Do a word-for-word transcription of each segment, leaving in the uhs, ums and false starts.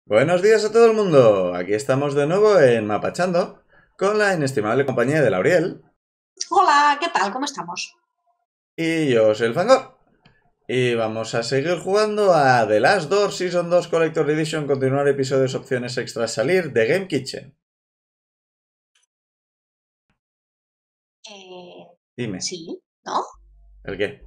Buenos días a todo el mundo. Aquí estamos de nuevo en Mapachando con la inestimable compañía de Lauriel. Hola, ¿qué tal? ¿Cómo estamos? Y yo soy el Fangor. Y vamos a seguir jugando a The Last Door Season dos Collector Edition, continuar episodios, opciones extras, salir de Game Kitchen. Eh, Dime. sí, ¿no? ¿El qué?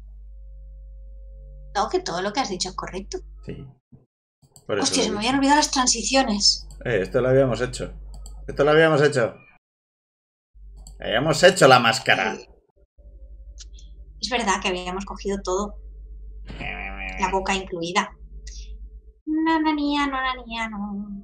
No, que todo lo que has dicho es correcto. Sí. Por eso Hostia, lo he se me dicho. habían olvidado las transiciones. Eh, esto lo habíamos hecho. Esto lo habíamos hecho. Habíamos hecho la máscara. Eh, es verdad que habíamos cogido todo, la boca incluida. No, no, no, no, no, no.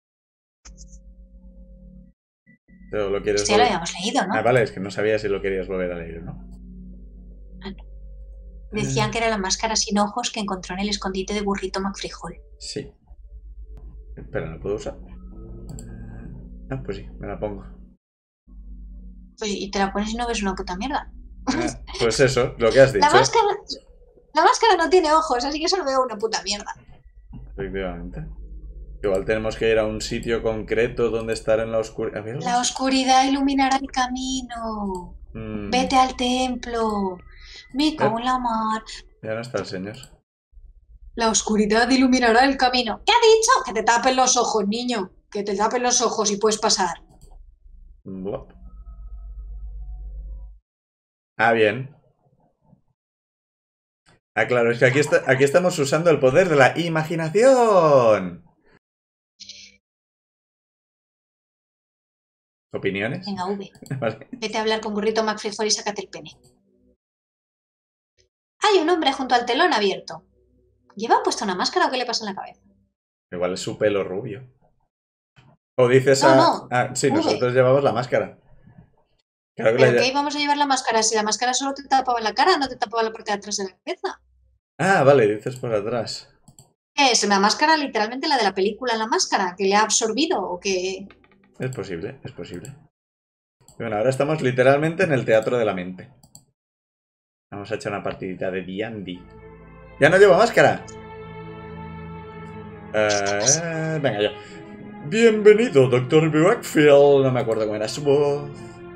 Pero lo quieres Esto ya lo volver. habíamos leído, ¿no? Ah, vale, es que no sabía si lo querías volver a leer, ¿no? Ah, no. Decían que era la máscara sin ojos que encontró en el escondite de Burrito McFrijol. Sí. Espera, ¿la puedo usar? Ah, pues sí, me la pongo. Pues, y te la pones y no ves una puta mierda. Ah, pues eso, lo que has dicho. La máscara, la máscara no tiene ojos, así que solo veo una puta mierda. Efectivamente. Igual tenemos que ir a un sitio concreto donde estar en la oscuridad. La oscuridad iluminará el camino. Mm, Vete al templo. Me cago en la mar. ya no está el señor. La oscuridad iluminará el camino. ¿Qué ha dicho? Que te tapen los ojos, niño. Que te tapen los ojos y puedes pasar. Blop. Ah, bien. Ah, claro, es que aquí, está, aquí estamos usando el poder de la imaginación. ¿Opiniones? Venga, V. Vale. Vete a hablar con Burrito McFrijol y sácate el pene. Hay un hombre junto al telón abierto. ¿Lleva puesta una máscara o qué le pasa en la cabeza? Igual es su pelo rubio. O dices No, a... no. Ah, sí, V. nosotros llevamos la máscara. Claro que ¿Pero la... qué íbamos a llevar la máscara? Si la máscara solo te tapaba la cara, no te tapaba la parte de atrás de la cabeza. Ah, vale, dices por atrás. ¿Qué es? ¿La máscara literalmente la de la película La Máscara? ¿Que le ha absorbido o que...? Es posible, es posible. Bueno, ahora estamos literalmente en el teatro de la mente. Vamos a echar una partidita de D and D. ¡Ya no llevo máscara! Eh, venga, yo. Bienvenido, doctor Blackfield. No me acuerdo cómo era su voz.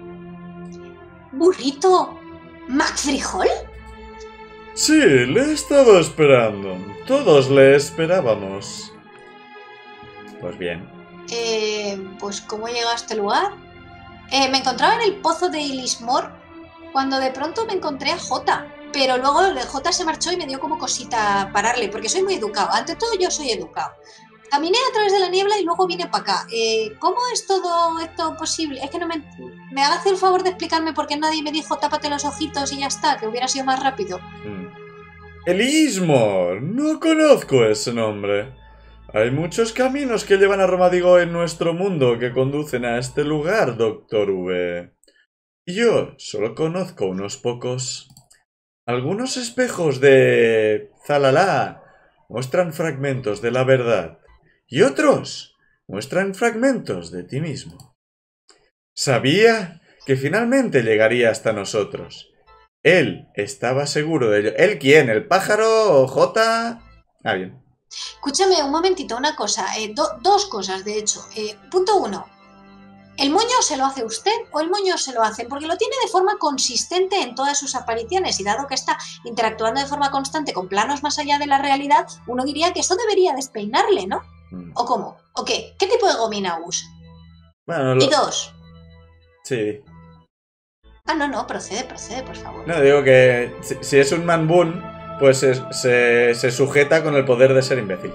¿Burrito McFrijol? Sí, le he estado esperando. Todos le esperábamos. Pues bien. Eh, pues ¿cómo llega a este lugar? Eh, me encontraba en el pozo de Ilismore cuando de pronto me encontré a Jota. Pero luego Jota se marchó y me dio como cosita pararle, porque soy muy educado. Ante todo yo soy educado. Caminé a través de la niebla y luego vine para acá. Eh, ¿Cómo es todo esto posible? Es que no me... ¿Me hace el favor de explicarme por qué nadie me dijo tápate los ojitos y ya está? Que hubiera sido más rápido. Hmm. Elismore. No conozco ese nombre. Hay muchos caminos que llevan a Romadigo en nuestro mundo que conducen a este lugar, doctor V. Yo solo conozco unos pocos. Algunos espejos de Zalala muestran fragmentos de la verdad y otros muestran fragmentos de ti mismo. Sabía que finalmente llegaría hasta nosotros. Él estaba seguro de ello. ¿Él quién? ¿El pájaro o J? Ah, bien. Escúchame un momentito, una cosa. Eh, do, dos cosas, de hecho. Eh, punto uno. ¿El moño se lo hace usted o el moño se lo hacen? Porque lo tiene de forma consistente en todas sus apariciones y dado que está interactuando de forma constante con planos más allá de la realidad, uno diría que esto debería despeinarle, ¿no? Mm. ¿O cómo? ¿O qué? ¿Qué tipo de gomina usa? Bueno, lo... Y dos. Sí. Ah, no, no, procede, procede, por favor. No, digo que si, si es un man boon, pues se, se, se sujeta con el poder de ser imbécil.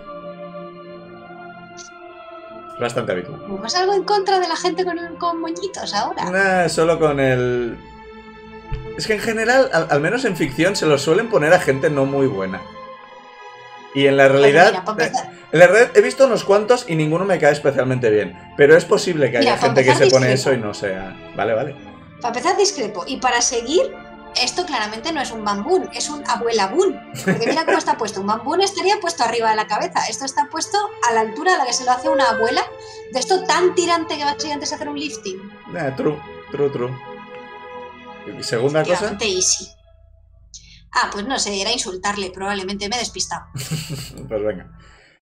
Bastante habitual. ¿Buscas algo en contra de la gente con, con moñitos ahora? Nah, solo con el... Es que en general, al, al menos en ficción, se lo suelen poner a gente no muy buena. Y en la realidad... Bueno, mira, para empezar... En la realidad he visto unos cuantos y ninguno me cae especialmente bien. Pero es posible que haya Mira, gente que se pone discrepo. eso y no sea... Vale, vale. Para empezar discrepo. Y para seguir... Esto claramente no es un bambún, es un abuela boon. Porque mira cómo está puesto. Un bambún estaría puesto arriba de la cabeza. Esto está puesto a la altura a la que se lo hace una abuela. De esto tan tirante que básicamente es hacer un lifting. Nah, true, true, true. ¿Y segunda cosa? Easy. Ah, pues no sé, era insultarle, probablemente me he despistado. Pues venga.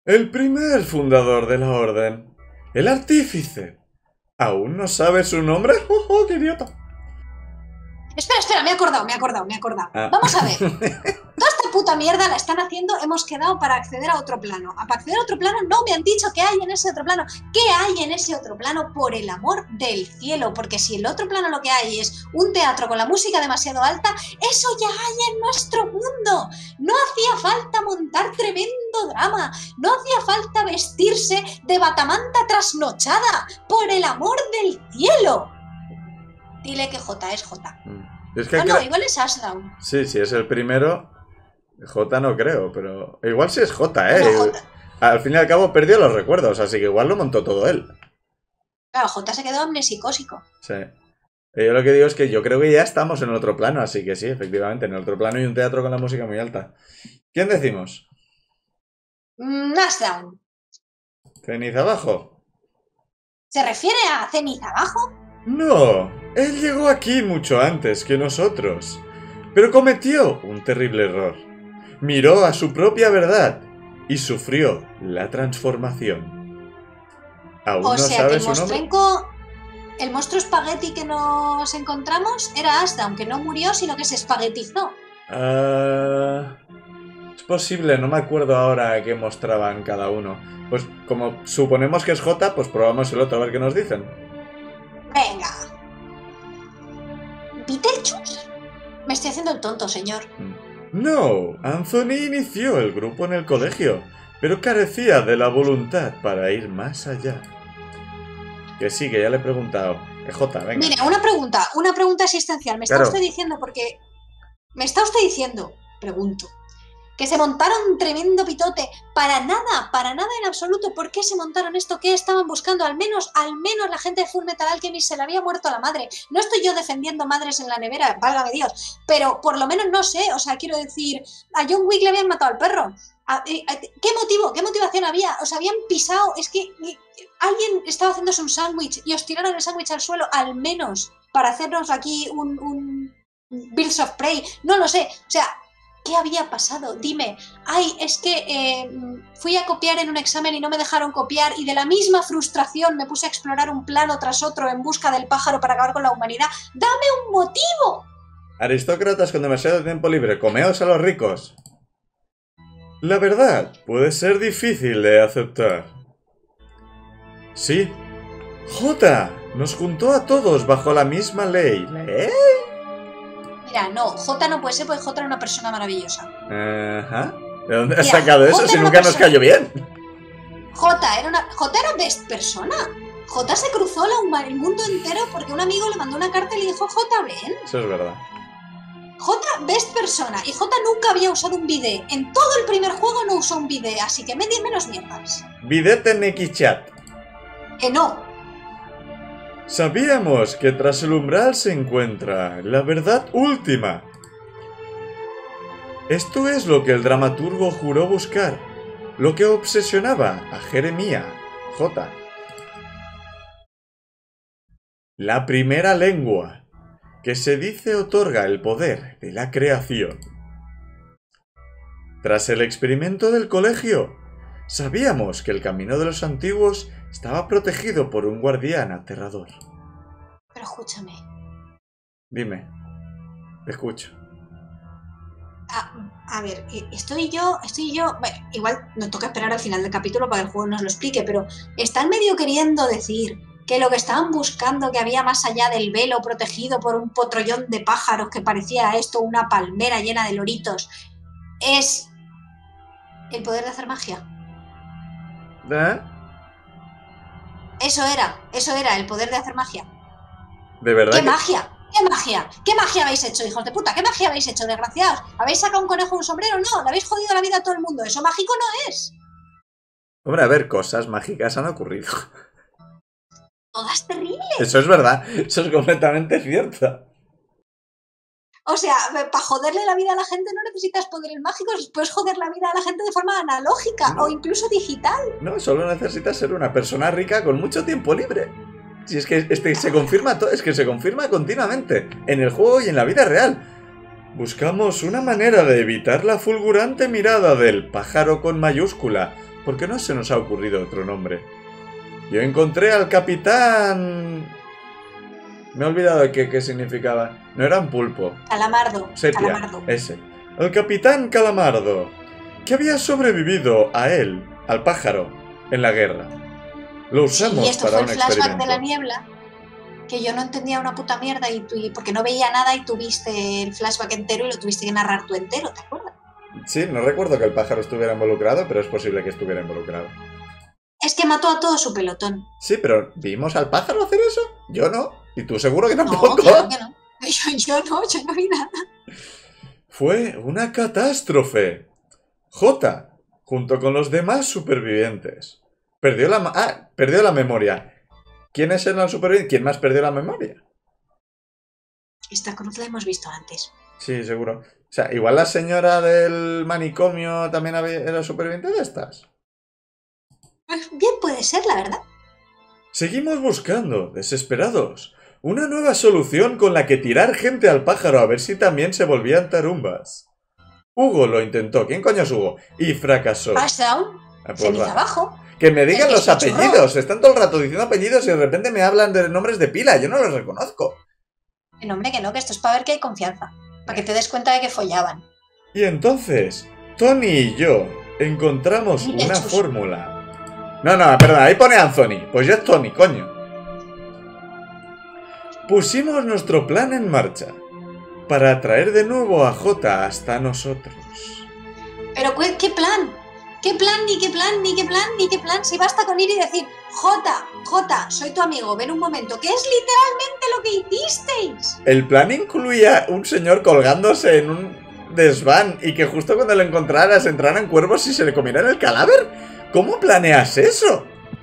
El primer fundador de la orden. El artífice. ¿Aún no sabe su nombre? ¡Oh, oh, qué idiota! Espera, espera, me he acordado, me he acordado, me he acordado. Ah. Vamos a ver. Toda esta puta mierda la están haciendo, hemos quedado para acceder a otro plano. Para acceder a otro plano no me han dicho qué hay en ese otro plano. ¿Qué hay en ese otro plano? Por el amor del cielo. Porque si el otro plano lo que hay es un teatro con la música demasiado alta, eso ya hay en nuestro mundo. No hacía falta montar tremendo drama. No hacía falta vestirse de batamanta trasnochada. Por el amor del cielo. Dile que J es J. Es que Ah, no, cre- igual es Ashdown. Sí, sí, es el primero. J no creo, pero... Igual sí es J, ¿eh? No, J. Al fin y al cabo perdió los recuerdos, así que igual lo montó todo él. Claro, J se quedó amnesicósico. Sí. Yo lo que digo es que yo creo que ya estamos en el otro plano, así que sí, efectivamente, en el otro plano hay un teatro con la música muy alta. ¿Quién decimos? Mm, Ashdown. ¿Ceniza abajo? ¿Se refiere a ceniza abajo? No, él llegó aquí mucho antes que nosotros, pero cometió un terrible error. Miró a su propia verdad y sufrió la transformación. ¿Aún O no sea que sabe el su nombre? monstruenco, el monstruo espagueti que nos encontramos era Ashdown, que no murió, sino que se espaguetizó. Ah, es posible, no me acuerdo ahora qué mostraban cada uno. Pues como suponemos que es J, pues probamos el otro a ver qué nos dicen. Venga. ¿Beetlejuice? Me estoy haciendo el tonto, señor. No, Anthony inició el grupo en el colegio, pero carecía de la voluntad para ir más allá. Que sí, que ya le he preguntado. Eh, J, venga. Mire, una pregunta, una pregunta existencial. Me está Claro. usted diciendo porque... Me está usted diciendo, pregunto, que se montaron un tremendo pitote para nada, para nada en absoluto. ¿Por qué se montaron esto? ¿Qué estaban buscando? Al menos, al menos la gente de Full Metal Alchemist se le había muerto la madre. No estoy yo defendiendo madres en la nevera, válgame Dios, pero por lo menos no sé, o sea, quiero decir, a John Wick le habían matado al perro. A- eh, a- ¿Qué motivo? ¿Qué motivación había? Os habían pisado, es que eh, alguien estaba haciéndose un sándwich y os tiraron el sándwich al suelo, al menos, para hacernos aquí un, un Birds of Prey. No lo sé, o sea... ¿Qué había pasado? Dime, ay, es que eh, fui a copiar en un examen y no me dejaron copiar y de la misma frustración me puse a explorar un plano tras otro en busca del pájaro para acabar con la humanidad. ¡Dame un motivo! Aristócratas con demasiado tiempo libre, comeos a los ricos. La verdad puede ser difícil de aceptar. Sí, J nos juntó a todos bajo la misma ley. ¿Ley? Mira, no, J no puede ser porque J era una persona maravillosa. Ajá. ¿De dónde has Mira, sacado eso J si era una nunca nos persona- cayó bien? J era una. J era best persona. J se cruzó la huma- el mundo entero porque un amigo le mandó una carta y le dijo, J, ven. Eso es verdad. J, best persona. Y J nunca había usado un bidet. En todo el primer juego no usó un bidet, así que me di menos mierdas. Videte en X-Chat. Que no. Sabíamos que tras el umbral se encuentra la verdad última. Esto es lo que el dramaturgo juró buscar, lo que obsesionaba a Jeremía J. La primera lengua, que se dice otorga el poder de la creación. Tras el experimento del colegio, sabíamos que el camino de los antiguos estaba protegido por un guardián aterrador. Pero escúchame. Dime, te escucho. A, a ver, eh, estoy yo, estoy yo. Bueno, igual nos toca esperar al final del capítulo para que el juego nos lo explique, pero están medio queriendo decir que lo que estaban buscando que había más allá del velo protegido por un potrollón de pájaros que parecía esto una palmera llena de loritos es el poder de hacer magia. ¿Eh? Eso era, eso era, el poder de hacer magia. ¿De verdad? ¿Qué que- magia? ¿Qué magia? ¿Qué magia habéis hecho, hijos de puta? ¿Qué magia habéis hecho, desgraciados? ¿Habéis sacado un conejo de un sombrero? No, le habéis jodido la vida a todo el mundo. Eso mágico no es. Hombre, a ver, cosas mágicas han ocurrido. Todas terribles. Eso es verdad, eso es completamente cierto. O sea, para joderle la vida a la gente no necesitas poderes mágicos, puedes joder la vida a la gente de forma analógica No. o incluso digital. No, solo necesitas ser una persona rica con mucho tiempo libre. Si es que este, se confirma todo, es que se confirma continuamente, en el juego y en la vida real. Buscamos una manera de evitar la fulgurante mirada del pájaro con mayúscula, ¿Por qué no se nos ha ocurrido otro nombre? Yo encontré al capitán... Me he olvidado de qué, qué significaba. No era un pulpo. Calamardo. Sepia, Calamardo. ese. El capitán Calamardo, que había sobrevivido a él, al pájaro, en la guerra. Lo usamos Sí, y esto para fue un el flashback experimento. de la niebla, que yo no entendía una puta mierda y, tú, y porque no veía nada y tuviste el flashback entero y lo tuviste que narrar tú entero, ¿te acuerdas? Sí, no recuerdo que el pájaro estuviera involucrado, pero es posible que estuviera involucrado. Es que mató a todo su pelotón. Sí, pero ¿vimos al pájaro hacer eso? Yo no. Y tú seguro que No, tampoco. claro que no. Yo, yo no, yo no vi nada. Fue una catástrofe. J, junto con los demás supervivientes, perdió la, ah, perdió la memoria. ¿Quiénes eran los supervivientes? ¿Quién más perdió la memoria? Esta cruz la hemos visto antes. Sí, seguro. O sea, igual la señora del manicomio también había, era superviviente de estas. Bien puede ser, la verdad. Seguimos buscando, desesperados, una nueva solución con la que tirar gente al pájaro a ver si también se volvían tarumbas. Hugo lo intentó. ¿Quién coño es Hugo? Y fracasó. Ashdown, Ah, pues ceniza va. abajo. Que me digan El que los se churró. apellidos. Están todo el rato diciendo apellidos y de repente me hablan de nombres de pila. Yo no los reconozco. Que no, hombre, que no, que esto es para ver que hay confianza. Para que te des cuenta de que follaban. Y entonces, Tony y yo encontramos Y una hechos. fórmula. No, no, perdón, ahí pone Anthony. Pues ya es Tony, coño. Pusimos nuestro plan en marcha para atraer de nuevo a J hasta nosotros. Pero ¿qué, qué plan? ¿Qué plan, ni qué plan, ni qué plan, ni qué plan? Si basta con ir y decir, Jota, Jota, soy tu amigo, ven un momento, que es literalmente lo que hicisteis. El plan incluía un señor colgándose en un desván y que justo cuando lo encontraras entraran cuervos y se le comieran el cadáver. ¿Cómo planeas eso?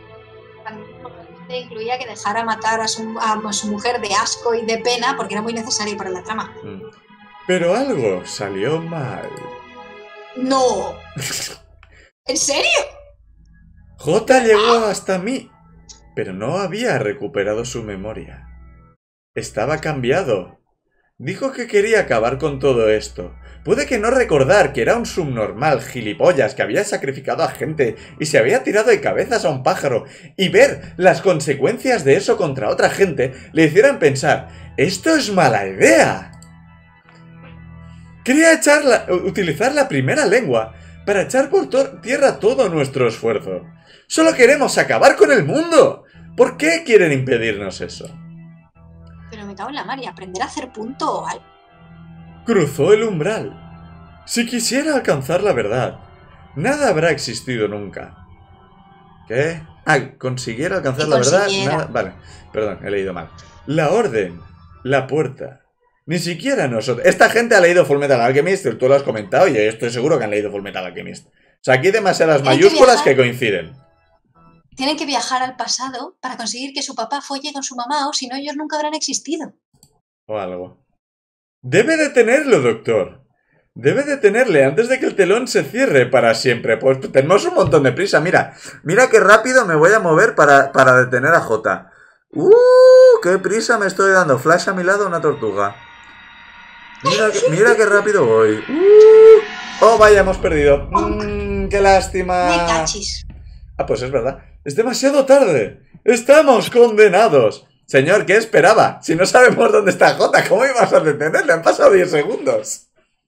Incluía que dejara matar a su, a su mujer de asco y de pena porque era muy necesario para la trama. Pero algo salió mal. ¡No! ¿En serio? J llegó hasta mí, pero no había recuperado su memoria. Estaba cambiado. Dijo que quería acabar con todo esto. Puede que no recordar que era un subnormal gilipollas que había sacrificado a gente y se había tirado de cabezas a un pájaro, y ver las consecuencias de eso contra otra gente le hicieran pensar, ¡esto es mala idea! Quería echar la, utilizar la primera lengua para echar por to- tierra todo nuestro esfuerzo. ¡Solo queremos acabar con el mundo! ¿Por qué quieren impedirnos eso? Pero me cago en la mar y aprender a hacer punto o algo. Cruzó el umbral. Si quisiera alcanzar la verdad, nada habrá existido nunca. ¿Qué? Ah, consiguiera alcanzar Y la verdad, consiguiera. nada... Vale, perdón, he leído mal. La orden, la puerta. Ni siquiera nosotros... Esta gente ha leído Fullmetal Alchemist, tú lo has comentado y yo estoy seguro que han leído Fullmetal Alchemist. O sea, aquí hay demasiadas Hay que mayúsculas viajar. que coinciden. Tienen que viajar al pasado para conseguir que su papá folle con su mamá o si no ellos nunca habrán existido. O algo. Debe detenerlo, doctor. Debe detenerle antes de que el telón se cierre para siempre. Pues tenemos un montón de prisa. Mira, mira qué rápido me voy a mover para, para detener a J. ¡Uh! ¡Qué prisa me estoy dando! Flash a mi lado, una tortuga. Mira, que- mira qué rápido voy. ¡Uh! ¡Oh, vaya, hemos perdido! Mm, ¡Qué lástima! Me cachis. Ah, pues es verdad. ¡Es demasiado tarde! ¡Estamos condenados! Señor, ¿qué esperaba? Si no sabemos dónde está J, ¿cómo ibas a detenerle? Han pasado diez segundos.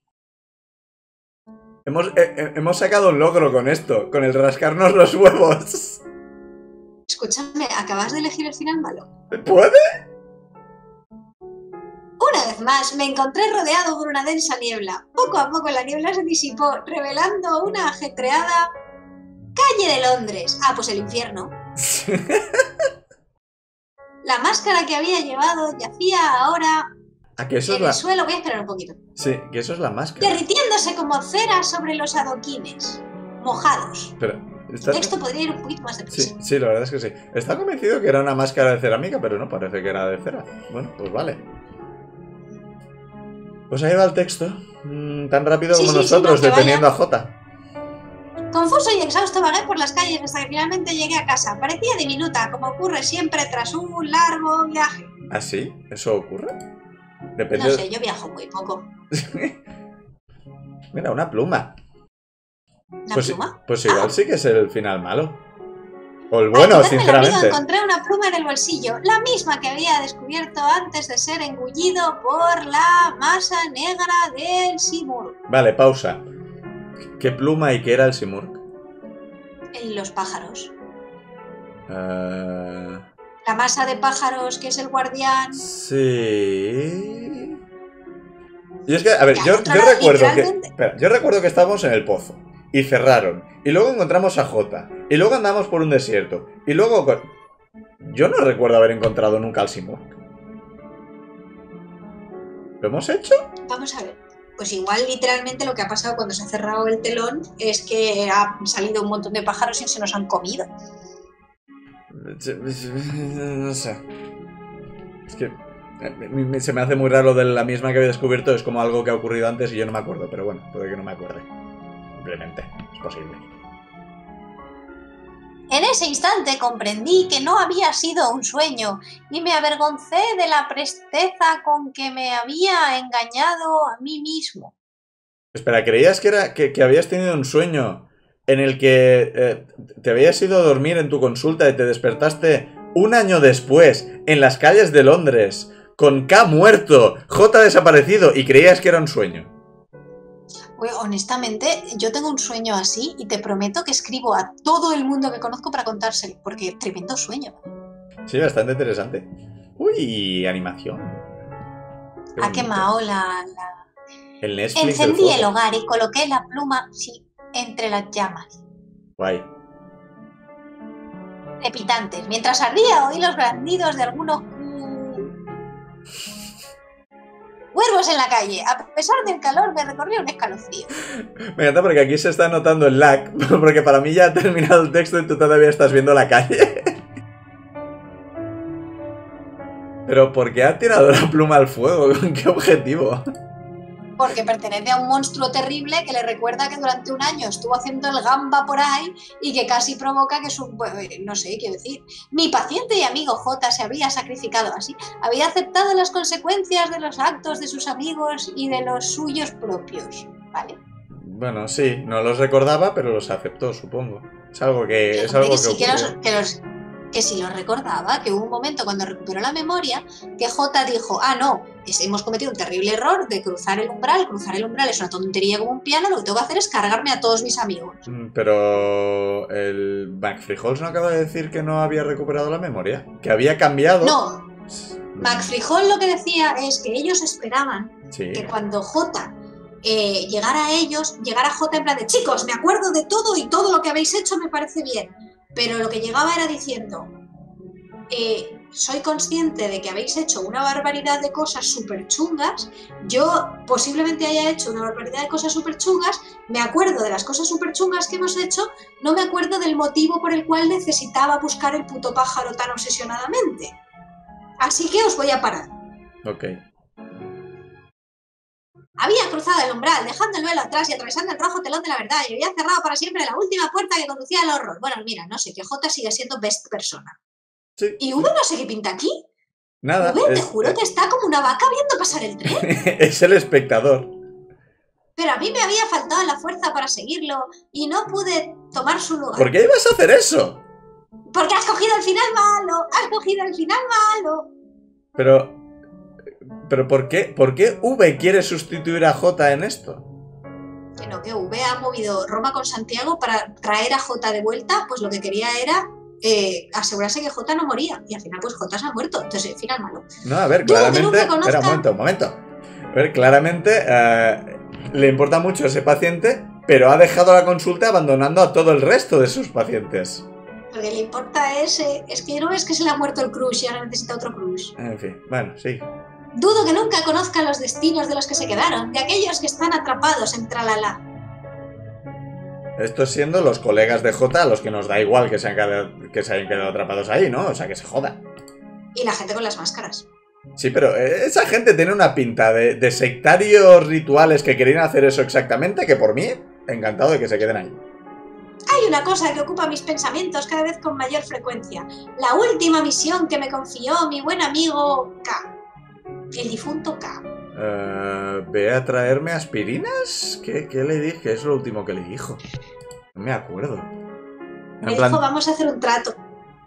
Hemos, eh, eh, hemos sacado un logro con esto, con el rascarnos los huevos. Escúchame, ¿acabas de elegir el final malo? ¿Puede? Una vez más, me encontré rodeado por una densa niebla. Poco a poco la niebla se disipó, revelando una ajetreada calle de Londres. Ah, pues el infierno. La máscara que había llevado yacía ahora ¿A que eso es en la...? el suelo. Voy a esperar un poquito. Sí, que eso es la máscara. Derritiéndose como cera sobre los adoquines, mojados. Pero, El ¿estás... texto podría ir un poquito más deprisa. Sí, sí, la verdad es que sí. Está convencido que era una máscara de cerámica, pero no parece que era de cera. Bueno, pues vale. Pues ahí va el texto. Mm, tan rápido Sí, como sí, sí, nosotros, no, que deteniendo vaya. a J. Confuso y exhausto vagué por las calles hasta que finalmente llegué a casa. Parecía diminuta, como ocurre siempre tras un largo viaje. ¿Ah, sí? ¿Eso ocurre? Depende... No sé, yo viajo muy poco. Mira, una pluma. ¿La Pues, pluma? pues igual Ah. sí que es el final malo. O el Al bueno, comerme el amigo sinceramente. encontré una pluma en el bolsillo, la misma que había descubierto antes de ser engullido por la masa negra del Simurg. Vale, pausa. ¿Qué pluma y qué era el Simurg? En los pájaros. Uh... La masa de pájaros que es el guardián. Sí. Y es que, a ver, Ya, yo, otra yo vez, recuerdo que. literalmente. Espera, yo recuerdo que estábamos en el pozo. Y cerraron. Y luego encontramos a Jota. Y luego andamos por un desierto. Y luego. Yo no recuerdo haber encontrado nunca al Simurg. ¿Lo hemos hecho? Vamos a ver. Pues igual literalmente lo que ha pasado cuando se ha cerrado el telón es que han salido un montón de pájaros y se nos han comido. No sé. Es que se me hace muy raro de la misma que había descubierto. Es como algo que ha ocurrido antes y yo no me acuerdo. Pero bueno, puede que no me acuerde. Simplemente, es posible. En ese instante comprendí que no había sido un sueño y me avergoncé de la presteza con que me había engañado a mí mismo. Espera, ¿creías que, era, que, que habías tenido un sueño en el que eh, te habías ido a dormir en tu consulta y te despertaste un año después en las calles de Londres con K muerto, J desaparecido y creías que era un sueño? Pues, honestamente, yo tengo un sueño así y te prometo que escribo a todo el mundo que conozco para contárselo, porque es tremendo sueño. Sí, bastante interesante. Uy, animación. Qué Ha bonito. quemado la... la... El Netflix Encendí del el fuego. hogar y coloqué la pluma, sí, entre las llamas Guay. trepidantes. Mientras ardía oí los grandidos de algunos cuervos en la calle. A pesar del calor me recorrió un escalofrío. Me encanta porque aquí se está notando el lag, porque para mí ya ha terminado el texto y tú todavía estás viendo la calle. Pero ¿por qué ha tirado la pluma al fuego? ¿Con qué objetivo? Porque pertenece a un monstruo terrible que le recuerda que durante un año estuvo haciendo el gamba por ahí y que casi provoca que su... no sé, quiero decir... Mi paciente y amigo J se había sacrificado así. Había aceptado las consecuencias de los actos de sus amigos y de los suyos propios. ¿Vale? Bueno, sí, no los recordaba, pero los aceptó, supongo. Es algo que, es Hombre, algo que que sí que los, ocurrió. que los que sí lo recordaba, que hubo un momento cuando recuperó la memoria que J dijo, ah no, es, hemos cometido un terrible error de cruzar el umbral, cruzar el umbral es una tontería como un piano, lo que tengo que hacer es cargarme a todos mis amigos. Mm, Pero el McFreeholes no acaba de decir que no había recuperado la memoria, que había cambiado. No, Mm, McFreehol lo que decía es que ellos esperaban Sí. que cuando J eh, llegara a ellos, llegara J en plan de chicos, me acuerdo de todo y todo lo que habéis hecho me parece bien. Pero lo que llegaba era diciendo, eh, soy consciente de que habéis hecho una barbaridad de cosas súper chungas, yo posiblemente haya hecho una barbaridad de cosas súper chungas, me acuerdo de las cosas súper chungas que hemos hecho, no me acuerdo del motivo por el cual necesitaba buscar el puto pájaro tan obsesionadamente. Así que os voy a parar. Ok. Había cruzado el umbral, dejando el velo atrás y atravesando el rojo telón de la verdad, y había cerrado para siempre la última puerta que conducía al horror. Bueno, mira, no sé, que J sigue siendo best persona. Sí. ¿Y V no sé qué pinta aquí? Nada. V, te es, juro que está como una vaca viendo pasar el tren. es el espectador. Pero a mí me había faltado la fuerza para seguirlo y no pude tomar su lugar. ¿Por qué ibas a hacer eso? Porque has cogido el final malo, has cogido el final malo. Pero... ¿Pero por qué? ¿Por qué V quiere sustituir a J en esto? Que no, que V ha movido Roma con Santiago para traer a J de vuelta, pues lo que quería era eh, asegurarse que J no moría. Y al final, pues J se ha muerto. Entonces, el final malo. No, a ver, Dudo que claramente... nunca conozca- Espera, un momento, un momento. A ver, claramente eh, le importa mucho a ese paciente, pero ha dejado la consulta abandonando a todo el resto de sus pacientes. Lo que le importa es, eh, es que no es que se le ha muerto el crush y ahora necesita otro crush. En fin, bueno, sí. Dudo que nunca conozca los destinos de los que se quedaron, de aquellos que están atrapados en Tralala. Esto siendo los colegas de J a los que nos da igual que se, han quedado, que se hayan quedado atrapados ahí, ¿no? O sea, que se joda. Y la gente con las máscaras. Sí, pero esa gente tiene una pinta de, de sectarios rituales que querían hacer eso exactamente, que por mí, encantado de que se queden ahí. Hay una cosa que ocupa mis pensamientos cada vez con mayor frecuencia. La última misión que me confió mi buen amigo K. El difunto K. Uh, ¿Ve a traerme aspirinas? ¿Qué, ¿Qué le dije? Es lo último que le dijo. No me acuerdo. Me En plan... dijo, vamos a hacer un trato.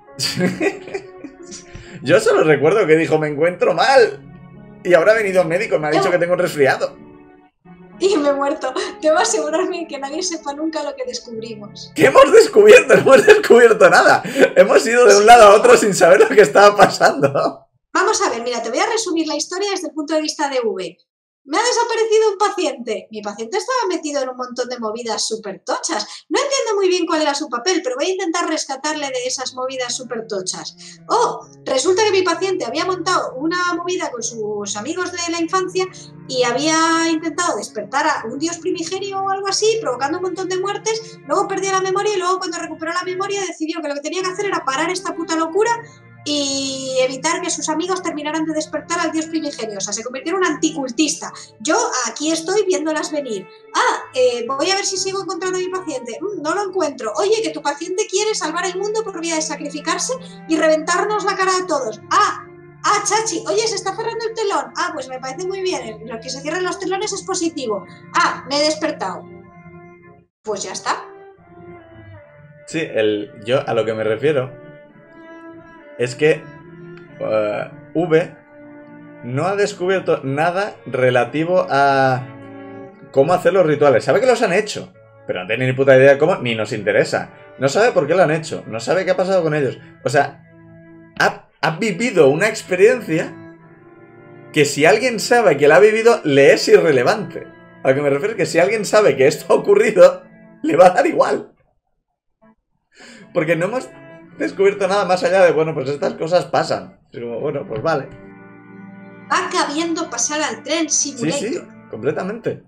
Yo solo recuerdo que dijo, me encuentro mal. Y ahora ha venido un médico y me ha dicho que tengo un resfriado. Y me he muerto. Debo asegurarme que nadie sepa nunca lo que descubrimos. ¿Qué hemos descubierto? No hemos descubierto nada. Hemos ido de un lado a otro sin saber lo que estaba pasando. Vamos a ver, mira, te voy a resumir la historia desde el punto de vista de V. Me ha desaparecido un paciente. Mi paciente estaba metido en un montón de movidas súper tochas. No entiendo muy bien cuál era su papel, pero voy a intentar rescatarle de esas movidas súper tochas. Oh, resulta que mi paciente había montado una movida con sus amigos de la infancia y había intentado despertar a un dios primigenio o algo así, provocando un montón de muertes. Luego perdió la memoria y luego cuando recuperó la memoria decidió que lo que tenía que hacer era parar esta puta locura y evitar que sus amigos terminaran de despertar al dios primigenio. O sea, se convirtió en un anticultista. Yo aquí estoy viéndolas venir. Ah, eh, voy a ver si sigo encontrando a mi paciente. Mm, no lo encuentro. Oye, que tu paciente quiere salvar el mundo por vía de sacrificarse y reventarnos la cara a todos. Ah, ah, chachi. Oye, se está cerrando el telón. Ah, pues me parece muy bien. Lo que se cierren los telones es positivo. Ah, me he despertado. Pues ya está. Sí, el, yo a lo que me refiero es que uh, V no ha descubierto nada relativo a cómo hacer los rituales. Sabe que los han hecho, pero no tiene ni puta idea de cómo, ni nos interesa. No sabe por qué lo han hecho, no sabe qué ha pasado con ellos. O sea, ha, ha vivido una experiencia que si alguien sabe que la ha vivido, le es irrelevante. A lo que me refiero es que si alguien sabe que esto ha ocurrido, le va a dar igual. Porque no hemos descubierto nada más allá de, bueno, pues estas cosas pasan. Es como, bueno, pues vale. Va cabiendo pasar al tren simulator. Sí, sí, completamente.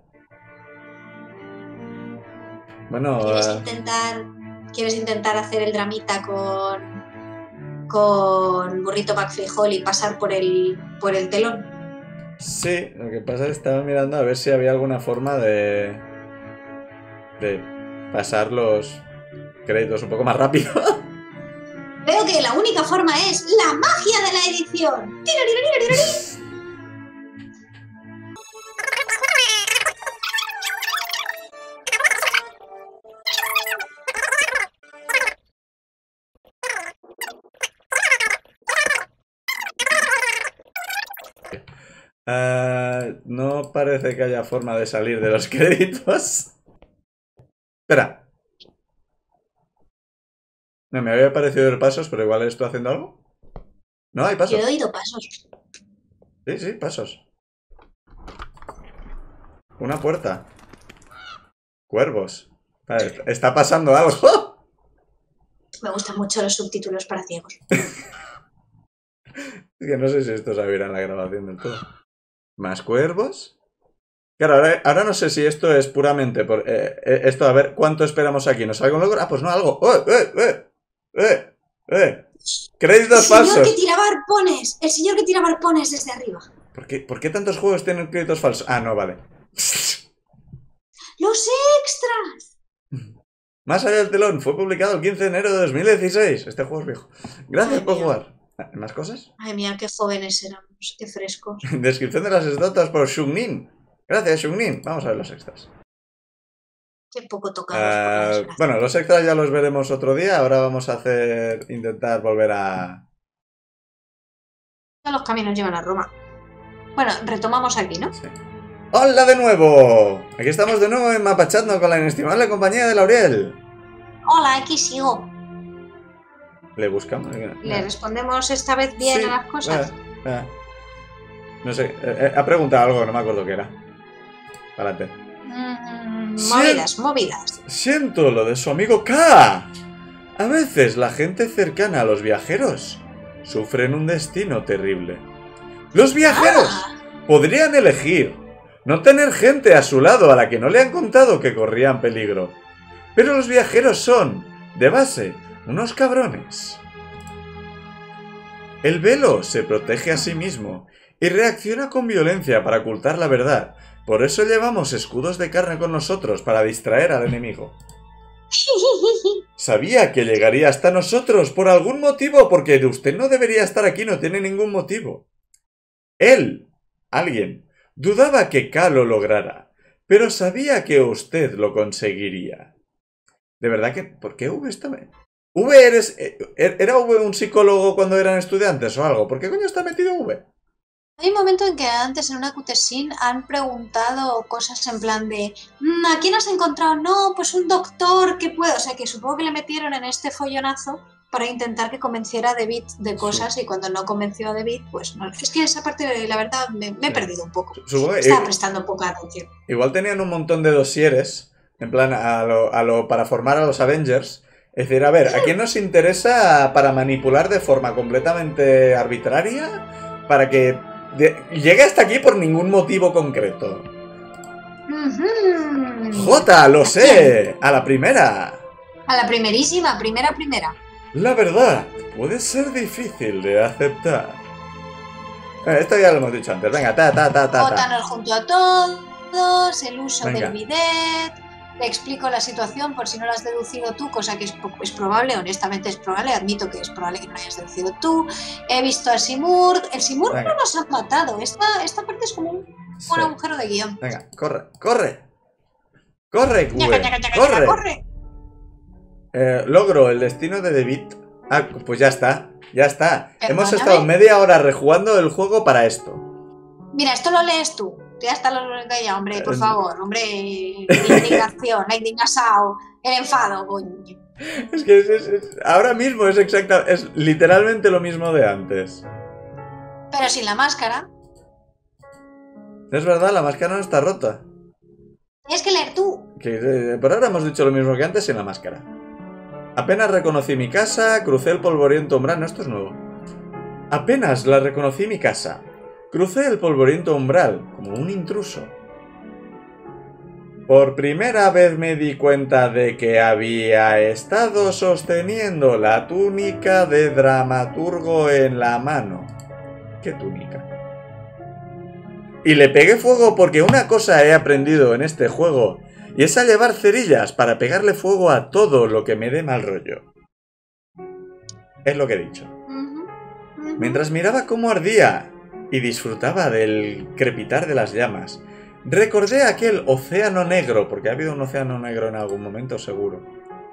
Bueno... ¿Quieres Uh... intentar, ¿Quieres intentar hacer el dramita con, con Burrito McFrijol y pasar por el, por el telón? Sí, lo que pasa es que estaba mirando a ver si había alguna forma de... de pasar los créditos un poco más rápido. Veo que la única forma es la magia de la edición. Uh, no parece que haya forma de salir de los créditos. Espera. No, me había parecido ver pasos, pero igual estoy haciendo algo. No, hay pasos. Yo he oído pasos. Sí, sí, pasos. Una puerta. Cuervos. Vale, está pasando algo. Me gustan mucho los subtítulos para ciegos. Es que no sé si esto se verá en la grabación del todo. ¿Más cuervos? Claro, ahora, ahora no sé si esto es puramente por... Eh, eh, esto, a ver, ¿cuánto esperamos aquí? ¿Nos sale un logro? Ah, pues no, algo. ¡Eh, eh, eh! ¡Eh, eh! ¡Créditos falsos! El señor que tiraba arpones. El señor que tiraba arpones desde arriba. ¿Por qué, ¿Por qué tantos juegos tienen créditos falsos? Ah, no, vale. ¡Los extras! Más allá del telón. Fue publicado el quince de enero de dos mil dieciséis. Este juego es viejo. Gracias Ay, por mía. jugar. ¿Más cosas? Ay, mira, qué jóvenes éramos. Qué frescos. Descripción de las esdotas por Shungnin. Gracias, Shungnin. Vamos a ver los extras. Qué poco tocados. Uh, bueno, los extras ya los veremos otro día. Ahora vamos a hacer... Intentar volver a... Los caminos llevan a Roma. Bueno, retomamos aquí, ¿no? Sí. ¡Hola de nuevo! Aquí estamos de nuevo en Mapachando con la inestimable compañía de Laurel. Hola, aquí sigo. Le buscamos. ¿Le respondemos esta vez bien Sí, a las cosas? eh, eh. No sé, eh, ha preguntado algo, no me acuerdo qué era. Adelante. Mm, Sí. movidas, movidas. Siento lo de su amigo K. A veces la gente cercana a los viajeros sufren un destino terrible. Los viajeros Ah, podrían elegir no tener gente a su lado a la que no le han contado que corrían peligro. Pero los viajeros son, de base, unos cabrones. El velo se protege a sí mismo y reacciona con violencia para ocultar la verdad. Por eso llevamos escudos de carne con nosotros para distraer al enemigo. Sabía que llegaría hasta nosotros por algún motivo, porque usted no debería estar aquí, no tiene ningún motivo. Él, alguien, dudaba que K lo lograra, pero sabía que usted lo conseguiría. De verdad que... ¿Por qué V está... V eres... ¿Era V un psicólogo cuando eran estudiantes o algo? ¿Por qué coño está metido V? Hay un momento en que antes en una cutscene han preguntado cosas en plan de mmm, ¿a quién has encontrado? No, pues un doctor que puede... O sea que supongo que le metieron en este follonazo para intentar que convenciera a David de cosas sí. Y cuando no convenció a David, pues no. Es que esa parte, la verdad, me, me he perdido un poco. Supongo que Estaba prestando poca atención. Igual tenían un montón de dosieres, en plan, a lo, a lo para formar a los Avengers. Es decir, a ver, ¿a quién nos interesa para manipular de forma completamente arbitraria? Para que de, llegue hasta aquí por ningún motivo concreto. Uh-huh. Jota, lo sé, a la primera. A la primerísima, primera, primera. La verdad, puede ser difícil de aceptar. Eh, esto ya lo hemos dicho antes. Venga, ta, ta, ta, ta. Bótanos junto a todos, el uso Venga. del bidet. Te explico la situación por si no la has deducido tú, cosa que es, es probable, honestamente es probable, admito que es probable que no la hayas deducido tú. He visto al Simurg. El Simurg Venga. no nos ha matado. Esta, esta parte es como un, Sí. un agujero de guión. Venga, corre, corre. Corre, güey. Ñaca, ñaca, ñaca, Corre. ñaca, corre. Eh, logro el destino de David. Ah, pues ya está, ya está. Perdóname. Hemos estado media hora rejugando el juego para esto. Mira, esto lo lees tú. Ya está lo ya, hombre, por Eh, favor, hombre. La indignación, la indignación, el enfado, coño. Es que es, es- es- ahora mismo es exacta, es literalmente lo mismo de antes. Pero sin la máscara. Es verdad, la máscara no está rota. Tienes que leer tú. Que, eh, por ahora hemos dicho lo mismo que antes sin la máscara. Apenas reconocí mi casa, crucé el polvoriento umbral. No, esto es nuevo. Apenas la reconocí mi casa. Crucé el polvoriento umbral, como un intruso. Por primera vez me di cuenta de que había estado sosteniendo la túnica de dramaturgo en la mano. ¿Qué túnica? Y le pegué fuego porque una cosa he aprendido en este juego, y es a llevar cerillas para pegarle fuego a todo lo que me dé mal rollo. Es lo que he dicho. Ujú, ujú. Mientras miraba cómo ardía y disfrutaba del crepitar de las llamas, recordé aquel océano negro, porque ha habido un océano negro en algún momento seguro.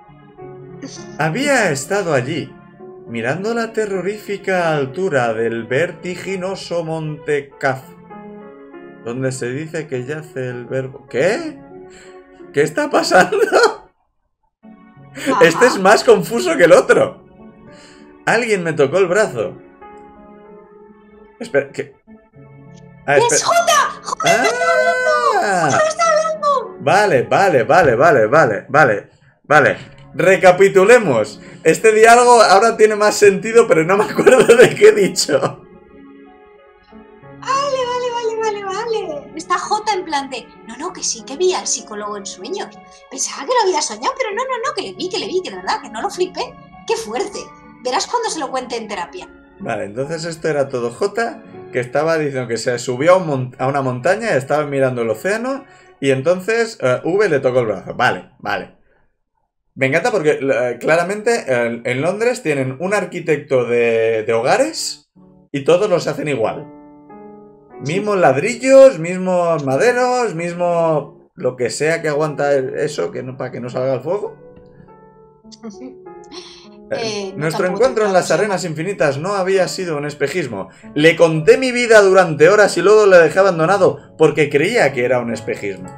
Había estado allí, mirando la terrorífica altura del vertiginoso Monte Caf, donde se dice que yace el verbo... ¿Qué? ¿Qué está pasando? Ajá. Este es más confuso que el otro. Alguien me tocó el brazo. Espera, ¿qué? Ah, ¡Es espera. Jota! ¡Jota Ah. está hablando! Vale, vale, vale, vale, vale, vale, vale. Recapitulemos. Este diálogo ahora tiene más sentido, pero no me acuerdo de qué he dicho. Vale, vale, vale, vale, vale. Está Jota en plan de, no, no, que sí que vi al psicólogo en sueños. Pensaba que lo había soñado, pero no, no, no, que le vi, que le vi, que de verdad, que no lo flipé. ¡Qué fuerte! Verás cuando se lo cuente en terapia. Vale, entonces esto era todo Jota, que estaba diciendo que se subió a, un mon- a una montaña, estaba mirando el océano, y entonces eh, V le tocó el brazo. Vale, vale. Me encanta porque eh, claramente eh, en Londres tienen un arquitecto de, de hogares y todos los hacen igual. Mismos ladrillos, mismos maderos, mismo lo que sea que aguanta eso que no, para que no salga el fuego. Eh, no, Nuestro tampoco encuentro en tanto, las sí. arenas infinitas no había sido un espejismo. Le conté mi vida durante horas y luego le dejé abandonado porque creía que era un espejismo.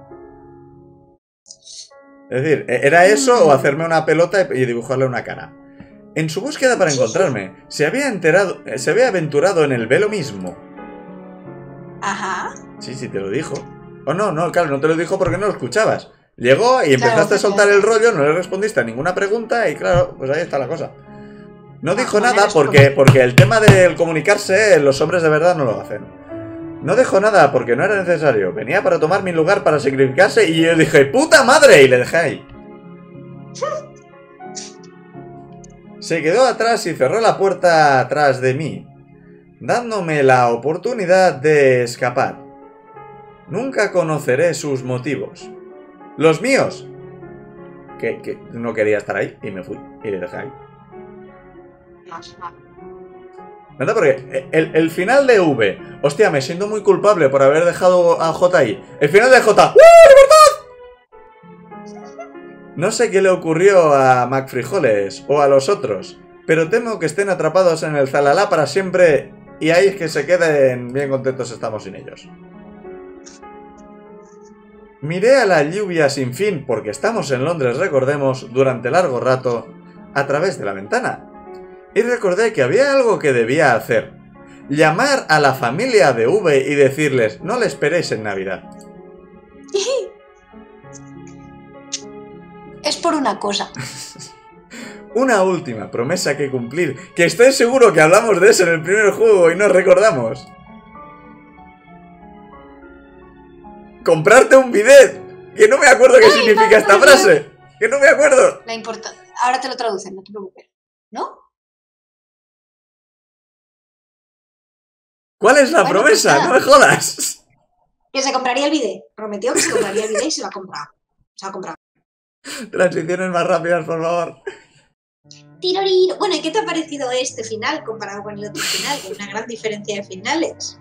Es decir, ¿era eso o hacerme una pelota y dibujarle una cara? En su búsqueda para encontrarme, se había enterado, se había aventurado en el velo mismo. Ajá. Sí, sí, te lo dijo. O no, no, claro, no te lo dijo porque no lo escuchabas. Llegó y empezaste Claro, a soltar claro. el rollo, no le respondiste a ninguna pregunta y claro, pues ahí está la cosa. No dijo Ah, nada menos porque, porque- porque el tema del comunicarse, los hombres de verdad no lo hacen. No dijo nada porque no era necesario. Venía para tomar mi lugar para sacrificarse y yo dije, ¡puta madre! Y le dejé ahí. Se quedó atrás y cerró la puerta atrás de mí, dándome la oportunidad de escapar. Nunca conoceré sus motivos. Los míos. Que, que no quería estar ahí y me fui y le dejé ahí. ¿Verdad? Porque el, el final de V... Hostia, me siento muy culpable por haber dejado a J ahí. El final de J... ¡Uh, libertad! No sé qué le ocurrió a McFrijoles o a los otros, pero temo que estén atrapados en el Zalalá para siempre y ahí es que se queden bien contentos estamos sin ellos. Miré a la lluvia sin fin, porque estamos en Londres, recordemos, durante largo rato, a través de la ventana. Y recordé que había algo que debía hacer. Llamar a la familia de V y decirles, no le esperéis en Navidad. Es por una cosa. Una última promesa que cumplir, que estoy seguro que hablamos de eso en el primer juego y no recordamos. Comprarte un bidet. Que no me acuerdo qué Ay, significa esta frase. Que no me acuerdo. La importa. Ahora te lo traducen, no te preocupes. ¿No? ¿Cuál es la bueno, promesa? Pues no me jodas. Que se compraría el bidet. Prometió que se compraría el bidet y se lo ha comprado. Se lo ha comprado. Transiciones más rápidas, por favor. Tiroriro. Bueno, ¿y qué te ha parecido este final comparado con el otro final? Hay una gran diferencia de finales.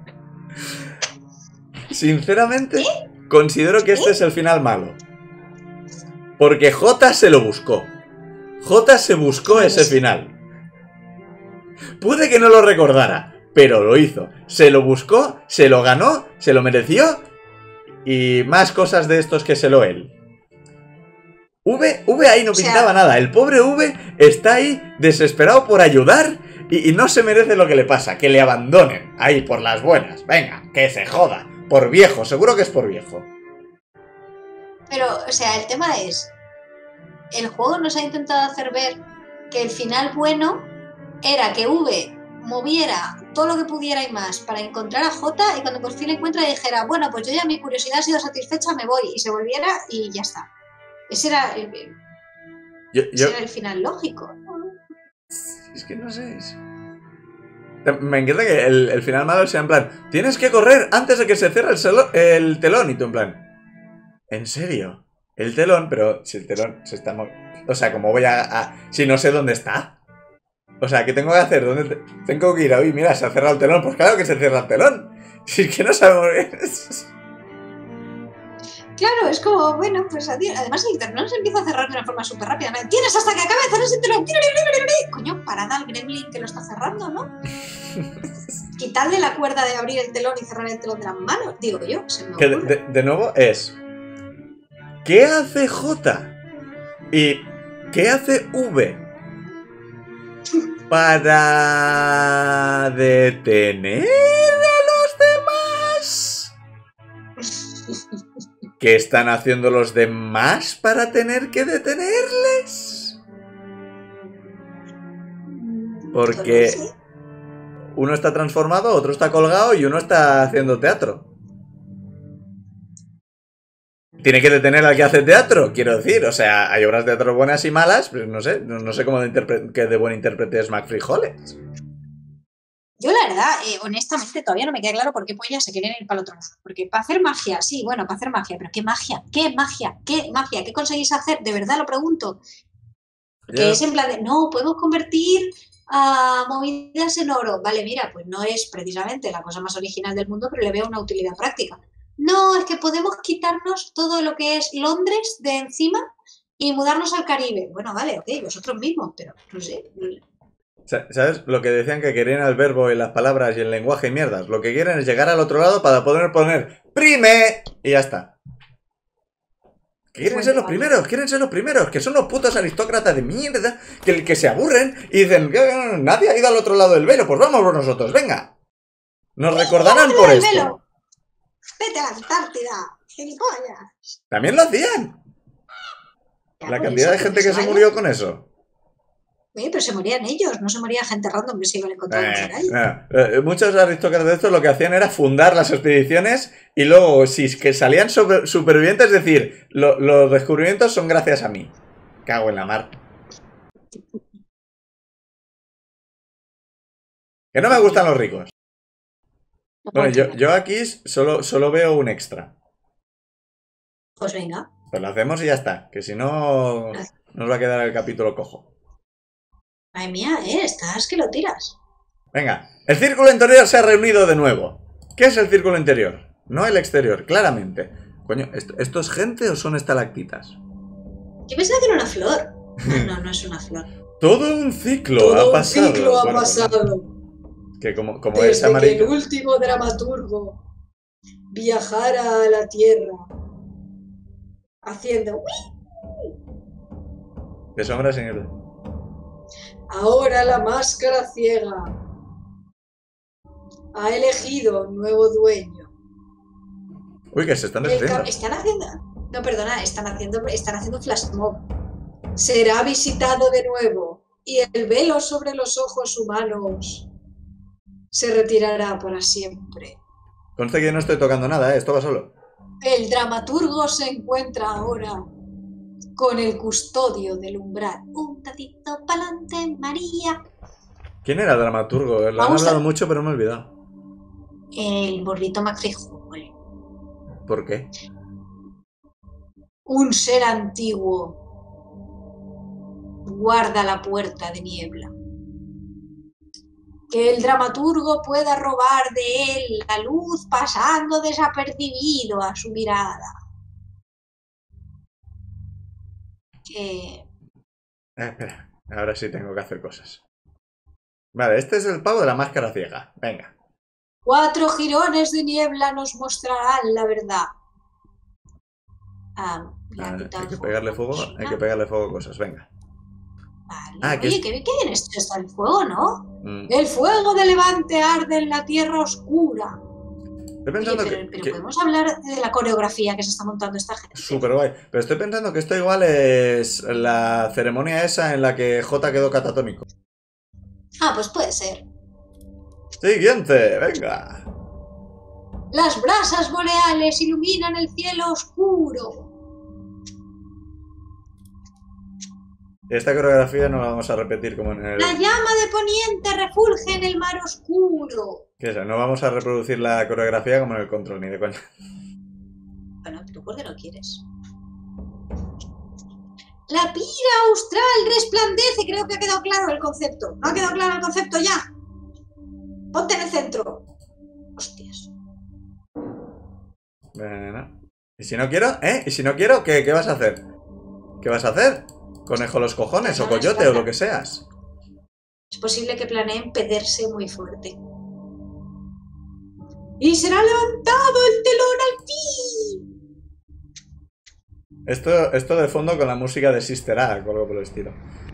Sinceramente, ¿Eh? considero que este ¿Eh? es el final malo. Porque J se lo buscó. J se buscó ese final. Puede que no lo recordara, pero lo hizo. Se lo buscó, se lo ganó, se lo mereció. Y más cosas de estos que se lo él. V, V ahí no o pintaba sea... nada. El pobre V está ahí desesperado por ayudar y, y no se merece lo que le pasa. Que le abandonen ahí por las buenas. Venga, que se joda. Por viejo, seguro que es por viejo. Pero, o sea, el tema es... El juego nos ha intentado hacer ver que el final bueno era que V moviera todo lo que pudiera y más para encontrar a J y cuando por fin le encuentra dijera, bueno, pues yo ya mi curiosidad ha sido satisfecha, me voy. Y se volviera y ya está. Ese era el, yo, ese yo... era el final lógico. Es que no sé... Es... Me encanta que el, el final malo sea en plan, tienes que correr antes de que se cierre el, selo, el telón. Y tú en plan, ¿en serio? El telón, pero si el telón se está moviendo... O sea, ¿cómo voy a, a...? Si no sé dónde está. O sea, ¿qué tengo que hacer? ¿Dónde te... Tengo que ir a... Uy, mira, se ha cerrado el telón. Pues claro que se cierra el telón. Si es que no sabemos... Claro, es como, bueno, pues adiós. Además el telón se empieza a cerrar de una forma súper rápida. Tienes hasta que acabe de cerrar ese telón. Coño, parada al gremlin que lo está cerrando, ¿no? Quitarle la cuerda de abrir el telón y cerrar el telón de las manos, digo yo. Se me que de, de, de nuevo es... ¿Qué hace J? ¿Y qué hace V? Para detener a los demás. ¿Qué están haciendo los demás para tener que detenerles? Porque uno está transformado, otro está colgado y uno está haciendo teatro. Tiene que detener al que hace teatro, quiero decir. O sea, hay obras de teatro buenas y malas, pero no sé, no, no sé cómo de, que de buen intérprete es McFrijoles. Yo la verdad, eh, honestamente, todavía no me queda claro por qué pollas se quieren ir para el otro lado. Porque para hacer magia, sí, bueno, para hacer magia, pero ¿qué magia? ¿Qué magia? ¿Qué magia? ¿Qué conseguís hacer? De verdad lo pregunto. Que yeah. Es en plan de, no, podemos convertir a movidas en oro. Vale, mira, pues no es precisamente la cosa más original del mundo, pero le veo una utilidad práctica. No, es que podemos quitarnos todo lo que es Londres de encima y mudarnos al Caribe. Bueno, vale, ok, vosotros mismos, pero no sé. ¿Sabes? Lo que decían que querían el verbo y las palabras y el lenguaje y mierdas. Lo que quieren es llegar al otro lado para poder poner prime y ya está. Quieren ser los primeros, quieren ser los primeros, que son los putos aristócratas de mierda que, que se aburren y dicen que nadie ha ido al otro lado del velo, pues vamos por nosotros, venga. Nos recordarán por esto. Velo. Vete a la Antártida, gilipollas. También lo hacían. Ya, la cantidad de gente que se, se murió con eso. Oye, pero se morían ellos, no se moría gente random que se iban encontrando eh, por ahí. Eh, eh, muchos aristócratas de estos lo que hacían era fundar las expediciones y luego, si es que salían sobre, supervivientes, es decir, lo, los descubrimientos son gracias a mí. Cago en la mar. Que no me gustan los ricos. Bueno, yo, yo aquí solo, solo veo un extra. Pues venga. Pues lo hacemos y ya está, que si no nos va a quedar el capítulo cojo. Madre mía, eh, estás que lo tiras. Venga, el círculo interior se ha reunido de nuevo. ¿Qué es el círculo interior? No el exterior, claramente. Coño, ¿esto, ¿esto es gente o son estalactitas? Yo pensaba que era una flor. No, no, no es una flor. Todo un ciclo Todo ha un pasado. ciclo ha Bueno, pues no. pasado. Que como, como es Desde que el amarillo. último dramaturgo viajara a la Tierra haciendo ¡uii! De sombras en el... Ahora la máscara ciega ha elegido un nuevo dueño. Uy, que se están El deshaciendo. ca- están haciendo. No, perdona, están haciendo, están haciendo flash mob. Será visitado de nuevo y el velo sobre los ojos humanos se retirará para siempre. Conste que yo no estoy tocando nada, ¿eh? Esto va solo. El dramaturgo se encuentra ahora con el custodio del umbral. Un tatito pa'lante, María. ¿Quién era el dramaturgo? Lo han Vamos a- hablado mucho, pero me he olvidado. El burrito McFrijol. ¿Por qué? Un ser antiguo Guarda la puerta de niebla. que el dramaturgo Pueda robar de él la luz pasando desapercibido a su mirada. Que Eh, espera, ahora sí tengo que hacer cosas. Vale, este es el pavo de la máscara ciega. Venga. cuatro jirones de niebla nos mostrarán la verdad. ah, le han Ah, quitado hay que fuego pegarle a fuego, la hay que persona. pegarle fuego a cosas, venga. Vale. Ah, que Oye, es- qué, qué bien hecho está el fuego, ¿no? Mm. El fuego de Levante arde en la tierra oscura. Estoy Oye, pensando pero, que... pero que- podemos hablar de la coreografía que se está montando esta gente. Súper guay. Pero estoy pensando que esto igual es la ceremonia esa en la que J quedó catatónico. Ah, pues puede ser. Siguiente, venga. Las brasas boreales iluminan el cielo oscuro. Esta coreografía no la vamos a repetir como en el... La llama de poniente refulge en el mar oscuro. ¿Qué es eso? No vamos a reproducir la coreografía como en el control, ni de coña. Bueno, ¿tú por qué no quieres? La pira austral resplandece. Creo que ha quedado claro el concepto. ¿No ha quedado claro el concepto ya? Ponte en el centro. Hostias. Bueno. ¿Y si no quiero? ¿Eh? ¿Y si no quiero? ¿Qué, qué vas a hacer? ¿Qué vas a hacer? ¿Conejo los cojones o No, no, coyote espera. o lo que seas? Es posible que planeen pederse muy fuerte. Y será levantado el telón al fin. Esto, esto de fondo con la música de Sister Act o algo por el estilo.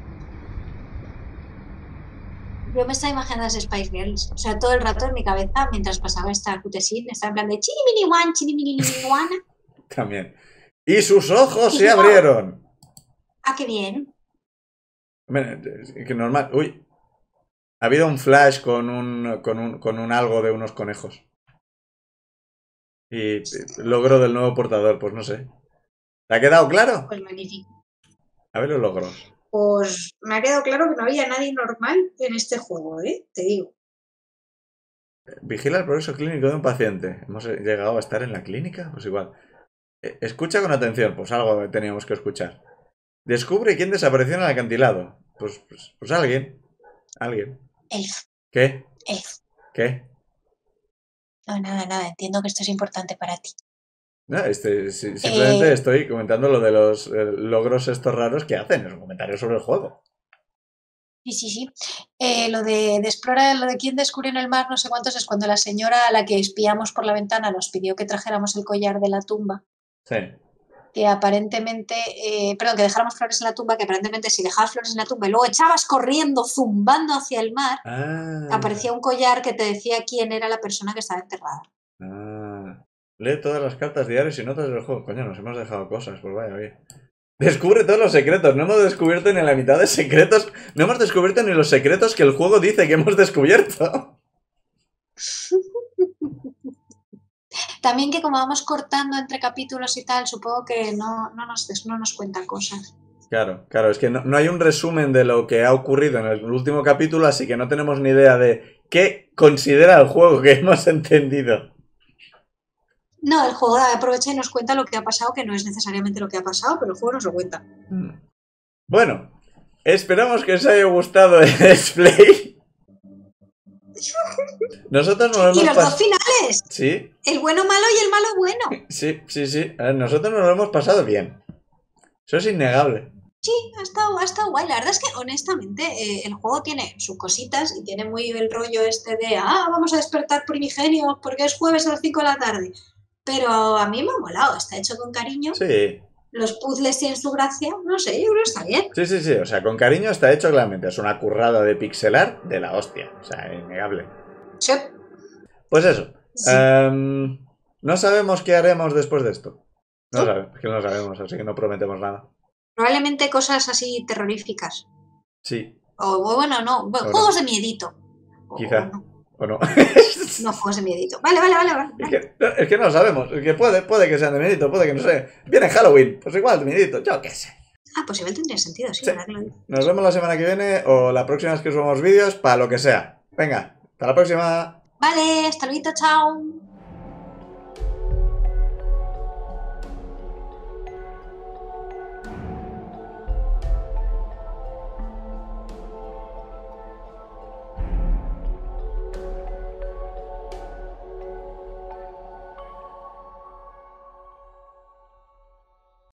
Yo me estaba imaginando las Spice Girls. O sea, todo el rato en mi cabeza, mientras pasaba esta cutesín, estaba en plan de chirimini wan, chirimini wana. También. Y sus ojos Y se no. abrieron. Ah, qué bien. Hombre, es que normal. Uy. Ha habido un flash con un, con un, con un algo de unos conejos. Y eh, logro del nuevo portador, pues no sé. ¿Te ha quedado claro? Pues magnífico. A ver los logros. Pues me ha quedado claro que no había nadie normal en este juego, ¿eh? Te digo. Vigila el progreso clínico de un paciente. ¿Hemos llegado a estar en la clínica? Pues igual. Eh, Escucha con atención, pues algo teníamos que escuchar. Descubre quién desapareció en el acantilado. Pues, pues, pues alguien. Alguien. Elf, ¿Qué? elf. ¿Qué? No, nada, nada. Entiendo que esto es importante para ti. No, este, si- simplemente Eh. estoy comentando lo de los eh, logros estos raros que hacen. Es un comentario sobre el juego. Sí, sí, sí. Eh, lo de, de explorar, lo de quién descubrió en el mar, no sé cuántos, es cuando la señora a la que espiamos por la ventana nos pidió que trajéramos el collar de la tumba. Sí. Que aparentemente, eh, perdón, que dejáramos flores en la tumba, que aparentemente si dejabas flores en la tumba y luego echabas corriendo, zumbando hacia el mar, Ah. aparecía un collar que te decía quién era la persona que estaba enterrada. Ah. Lee todas las cartas diarias y notas del juego. Coño, nos hemos dejado cosas, pues vaya bien. Descubre todos los secretos. No hemos descubierto ni la mitad de secretos. No hemos descubierto ni los secretos que el juego dice que hemos descubierto. También que como vamos cortando entre capítulos y tal, supongo que no, no, nos, no nos cuenta cosas. Claro, claro, es que no, no hay un resumen de lo que ha ocurrido en el último capítulo, así que no tenemos ni idea de qué considera el juego que hemos entendido. No, el juego aprovecha y nos cuenta lo que ha pasado, que no es necesariamente lo que ha pasado, pero el juego nos lo cuenta. Bueno, esperamos que os haya gustado el display. Nosotros nos lo Y hemos los dos pasado. finales, Sí, el bueno malo y el malo bueno. sí, sí, sí. A ver, nosotros nos lo hemos pasado bien. Eso es innegable. Sí, ha estado, ha estado guay. La verdad es que, honestamente, eh, el juego tiene sus cositas y tiene muy el rollo este de ah, vamos a despertar primigenios porque es jueves a las cinco de la tarde. Pero a mí me ha molado, está hecho con cariño. Sí. Los puzzles tienen su gracia, no sé, yo creo que está bien. Sí, sí, sí. O sea, con cariño está hecho claramente. Es una currada de pixelar de la hostia. O sea, innegable. Sí. Pues eso. Sí. Um, no sabemos qué haremos después de esto. No ¿Tú? sabemos, es que no lo sabemos, así que no prometemos nada. Probablemente cosas así terroríficas. Sí, O bueno, no, bueno, O juegos no. de miedito. O, Quizá. o no. ¿O no? No, juegos de miedito. Vale, vale, vale, vale. Es que, es que no lo sabemos. Es que puede, puede que sean de miedito, puede que no sé. Viene Halloween, pues igual de miedito, yo qué sé. Ah, pues igual tendría sentido, sí, Sí. ahora que lo digo. Nos vemos la semana que viene o la próxima vez que subamos vídeos para lo que sea. Venga, hasta la próxima. Vale, hasta luego, chao.